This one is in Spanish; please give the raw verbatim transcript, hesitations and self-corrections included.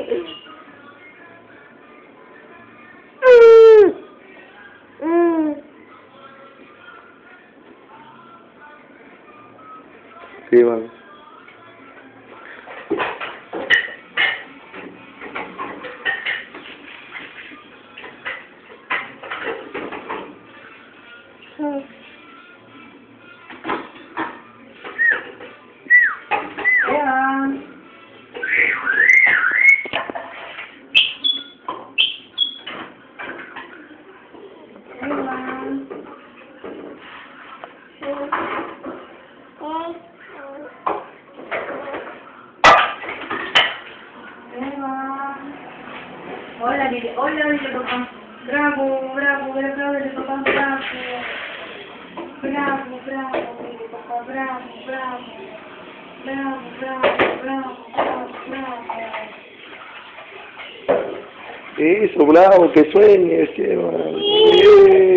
Sí, mami. Hola, dile, hola, dile papá. Bravo, bravo, bravo, dile papá, bravo. Bravo, bravo, dile papá, bravo, bravo. Bravo, bravo, bravo, bravo, bravo. Eso, bravo, que sueñes, que